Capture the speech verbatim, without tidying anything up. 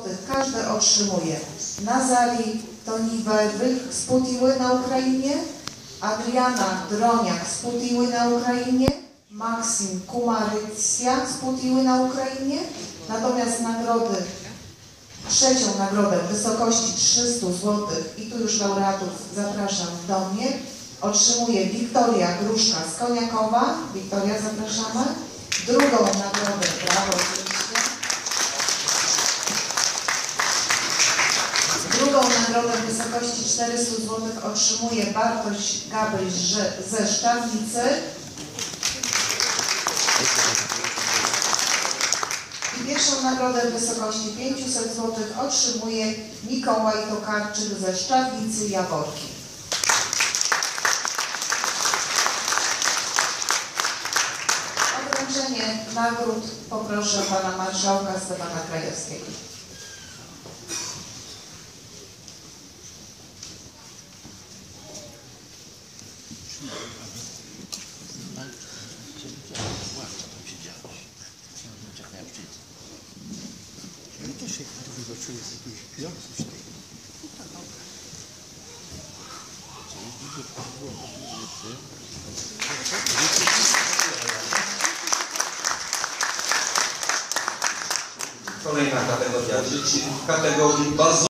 złotych każdy otrzymuje Nazali Toniwewych z Putiły na Ukrainie, Adriana Droniak z Putiły na Ukrainie, Maksim Kumarycja z Putiły na Ukrainie. Natomiast nagrody, trzecią nagrodę w wysokości trzysta złotych, i tu już laureatów zapraszam do mnie, otrzymuje Wiktoria Gruszka z Koniakowa. Wiktoria, zapraszamy. Drugą nagrodę, brawo oczywiście. Drugą nagrodę w wysokości czterysta złotych otrzymuje Bartoś Gabryś ze Szczawnicy. I pierwszą nagrodę w wysokości pięćset złotych otrzymuje Mikołaj Tokarczyk ze Szczawnicy Jaworki. O wręczenie nagród poproszę pana marszałka Stefana Krajewskiego. Kolejna kategoria dzieci w kategorii bazowej.